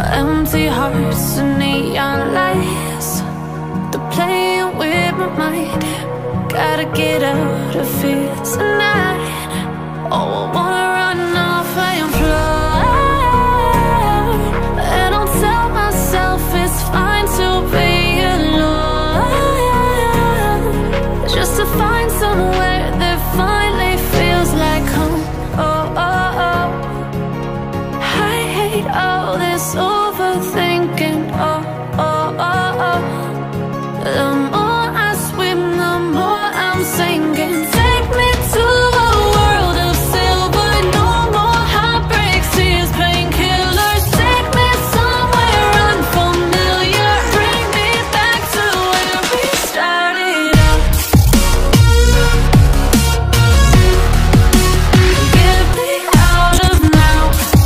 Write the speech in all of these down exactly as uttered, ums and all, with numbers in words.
empty hearts and neon lights, they're playing with my mind. Gotta get out of here tonight. Oh, I wanna run off and fly, and I'll tell myself it's fine to be alone, just to find somewhere that finally feels like home. Oh, oh, oh. I hate all this overthinking. Oh, oh, oh, oh. The more I swim, the more I'm sinking. Take me to a world of silver, no more heartbreaks, tears, painkillers. Take me somewhere unfamiliar, bring me back to where we started out. Get me out of now,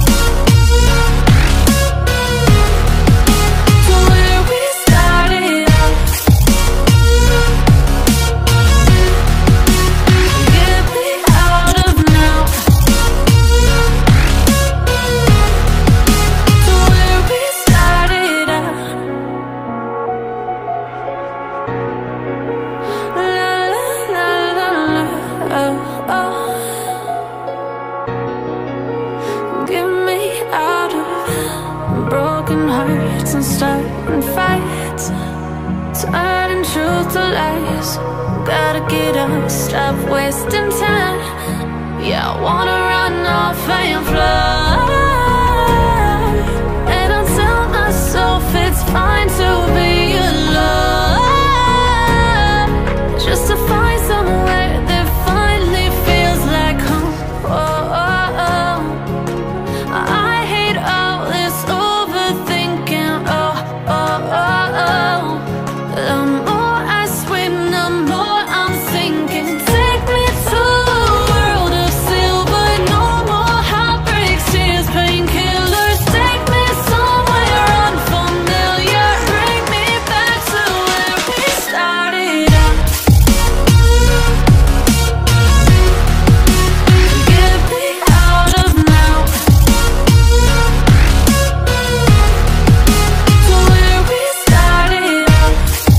to where we started out. Get me out of now, to where we started out. La la la la la, oh, oh. Get me out of broken hearts and starting fights, turning truth to lies. Gotta get up, stop wasting time. Yeah, I wanna run off and fly, and I'll tell myself it's fine to be alone, just to find somewhere that finally feels like home. Oh, oh, oh. I hate all this overthinking. Oh, oh, oh, oh. The more I swim, the more I'm sinking. Take me to a world of silver, no more heartbreaks, tears, painkillers. Take me somewhere unfamiliar, bring me back to where we started out. Get me out of now, to where we started out.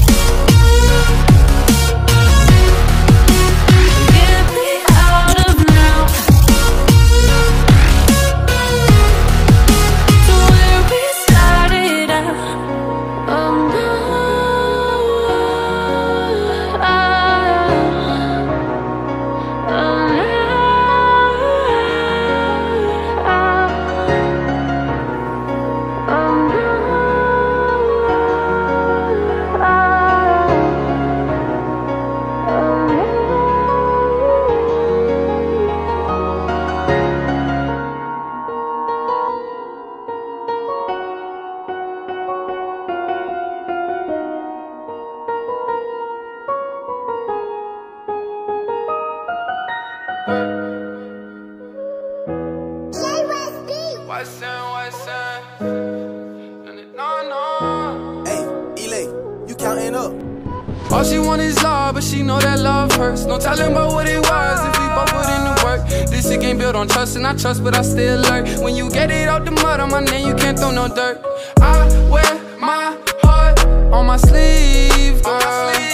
Get me out of now, to where we started out. Oh no, oh, oh no, oh no, What's up, what's up? And it, no, no. Hey, Elay, you counting up? All she want is love, but she know that love hurts. No telling about what it was if we both put in the work. This shit ain't built on trust, and I trust, but I still lurk. When you get it out the mud on my name, you can't throw no dirt. I wear my heart on my sleeve, girl.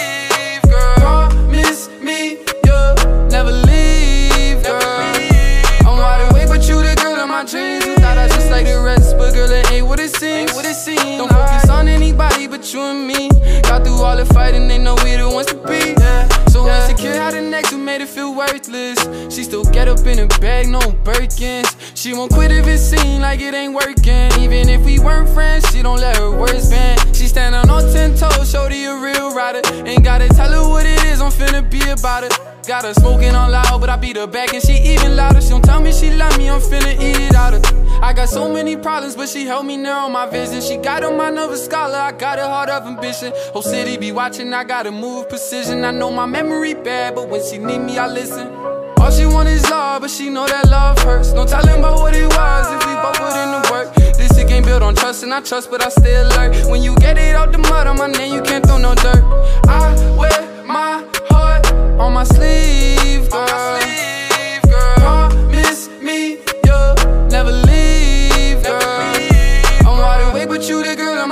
Promise me you'll never leave, girl. I'm wide awake, but you the girl of my dreams. You thought I just like the rest, but girl, it ain't what it seems. Don't focus on anybody but you and me. Got through all the fighting, they know we the ones to be. So insecure, how the next who made it feel worthless. She still get up in a bag, no Birkins. She won't quit if it seems like it ain't working. Even if we weren't friends, she don't let her words bend. She stand on all ten toes, shorty a real rider. Ain't gotta tell her what it is, I'm finna be about it. Got her smoking on loud, but I beat her back and she even louder. She don't tell me she love me, I'm finna eat it out of. I got so many problems, but she helped me narrow my vision. She got on my nervous scholar, I got a heart of ambition. Whole city be watching, I gotta move precision. I know my memory bad, but when she need me, I listen. All she want is love, but she know that love hurts. No telling about what it was if we both put in the work. This shit ain't built on trust, and I trust, but I still lurk. When you get it out the mud on my name, you can't throw no dirt. I wear my heart on my sleeve, girl. Promise me you'll never leave, girl. I'm wide awake,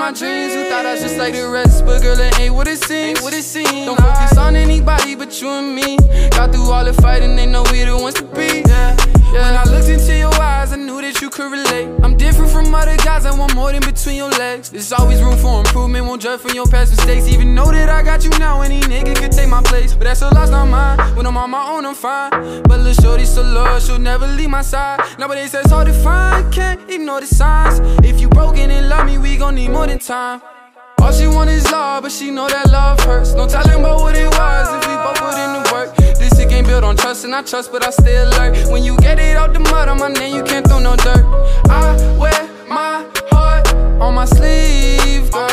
my dreams. Who thought I was just like the rest, but girl, it ain't what it seems. What it seems. Don't focus on anybody but you and me. Got through all the fighting, they know we the ones to be. Yeah, yeah. When I looked into your eyes, I knew that you could relate. I'm different from other guys, I want more than between your legs. There's always room for improvement, won't judge from your past mistakes. Even know that I got you now, any nigga could take my place. But that's a loss, not mine. When I'm on my own, I'm fine. But little shorty so low, she'll never leave my side. Nowadays that's hard to find, can't ignore the signs. If you broken and love me, we gon' need more than time. All she want is love, but she know that love hurts. No telling about what it was if we both put in the work. This shit ain't built on trust, and I trust, but I stay alert. When you get it out the mud on my name, you can't throw no dirt. I wear my heart on my sleeve, girl.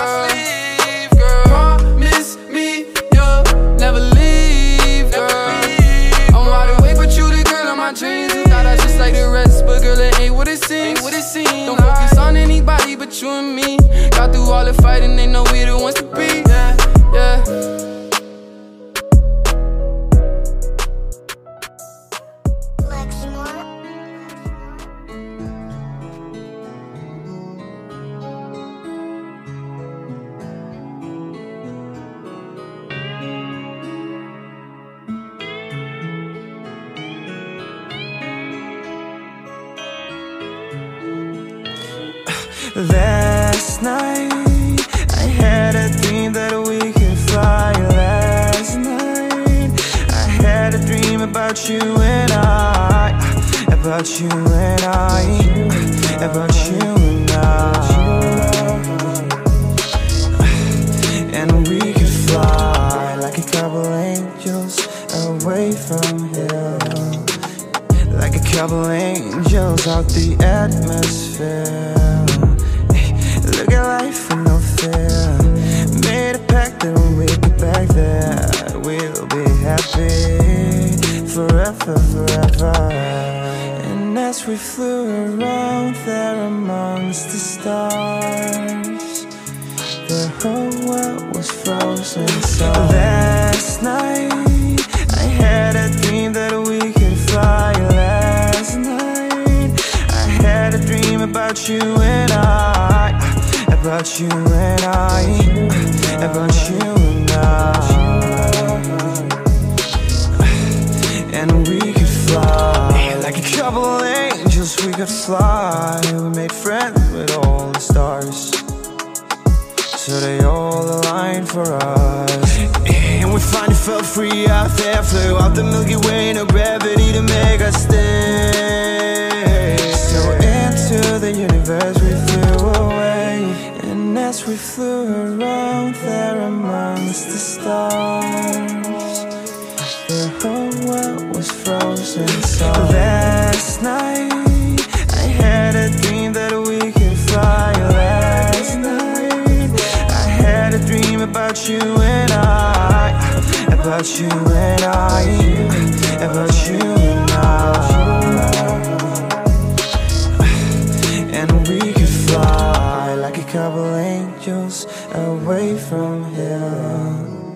Promise me you'll never leave, girl. I'm wide awake, but you the girl of my dreams. You thought I was just like the rest, but girl, it ain't what it seems. Don't focus on anybody but you and me. Got through all the fighting, they know we the ones to be. Yeah, yeah. Last night, I had a dream that we could fly. Last night, I had a dream about you and I, about you and I, about you and I. And we could fly like a couple angels away from here, like a couple angels out the atmosphere. Look at life with no fear. Made a pact that when we get back there, we'll be happy forever, forever. And as we flew around there amongst the stars, the whole world was frozen. So last night, I had a dream that we could fly. Last night, I had a dream about you and I, about you and I, about you and I. And we could fly like a couple angels, we could fly. We made friends with all the stars, so they all aligned for us. And we finally felt free out there, flew out the Milky Way, no gravity to make us stay. So into the universe we flew away. And as we flew around there amongst the stars, the whole world was frozen. So last night, I had a dream that we could fly. Last night, I had a dream about you and I, about you and I, about you and I. And we could fly like a couple angels away from here.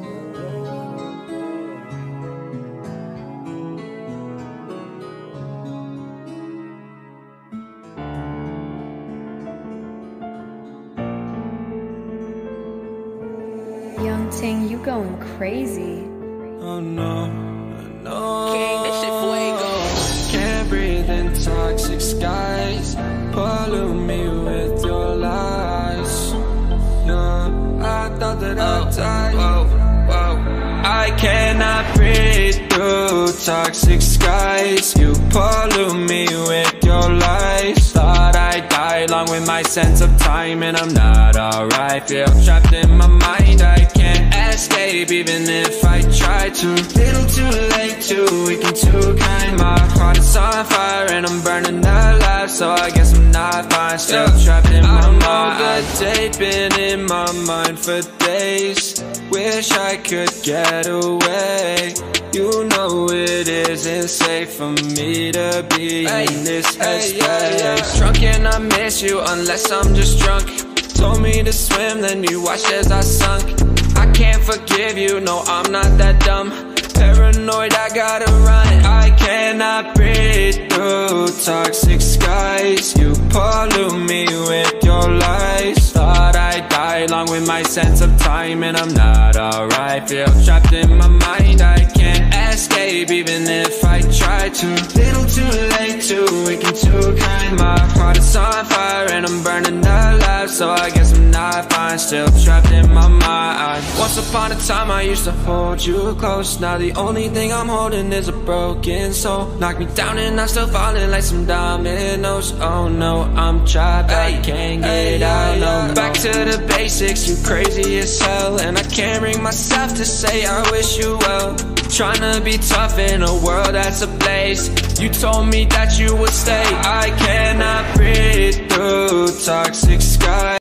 Young Ting, you going crazy. Oh no, no. King, this shit fuego. Can't breathe in toxic skies. Pollute me with your lies. Yeah, I thought that I'd die. Whoa, whoa. I cannot breathe through toxic skies. You pollute me with your lies. Thought I'd die along with my sense of time, and I'm not alright. Feel trapped in my mind, I can't escape even if I try to. Little too late, too weak and too kind. My heart is on fire and I'm burning alive, so I guess I'm not fine. Still trapped in my mind. I'm good, they've been in my mind for days. Wish I could get away. You know it isn't safe for me to be hey, in this headspace. Hey, yeah, yeah. Drunk and I miss you unless I'm just drunk. Told me to swim, then you watched as I sunk. I can't forgive you, no, I'm not that dumb. Paranoid, I gotta run. I cannot breathe through toxic skies. You pollute me with your lies. Thought I'd die along with my sense of time, and I'm not alright. Feel trapped in my mind, I can't escape even if I try to. Little too late, too weak and too kind. My heart is on fire and I'm burning alive, so I guess I'm not fine, still trapped in my mind. Once upon a time I used to hold you close. Now the only thing I'm holding is a broken soul. Knock me down and I'm still falling like some dominoes. Oh no, I'm trapped, I can't get out, no. Back to the basics, you crazy as hell, and I can't bring myself to say I wish you well. Tryna be tough in a world that's ablaze. You told me that you would stay. I cannot breathe through toxic skies.